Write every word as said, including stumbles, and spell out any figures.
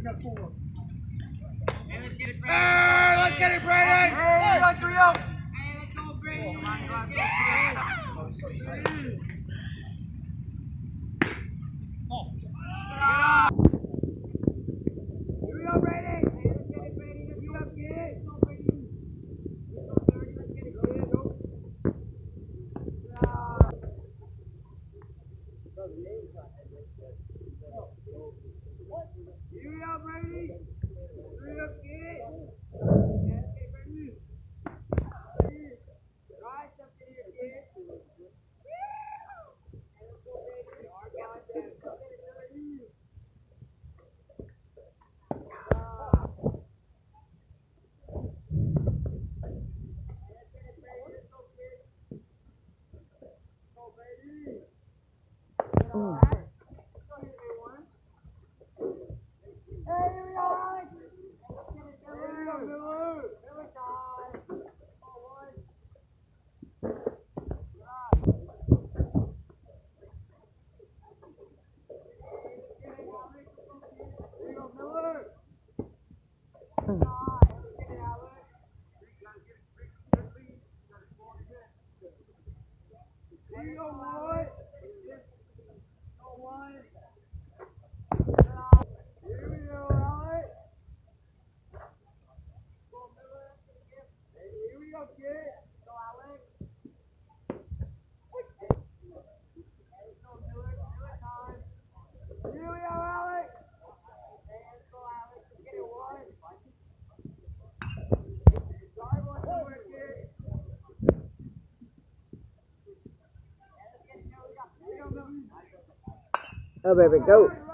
Hey, let's get it, Brandon! Hey, let's go, yo! Hey, let's go, Brady! Come on, go out, get it, Here we go, Brady! Hey, let's get it, Brady! Let's get up, get it! Let's go, Brady! Let's go, Brady! Let's get it, get it! Go! Here we go, Brady! Hurry up, get it! Yeah, let's get it, Brady! Right, up in here, get it! Hey, let's go, Brady! Our guys, let's get it, Brady! Oh, baby, go.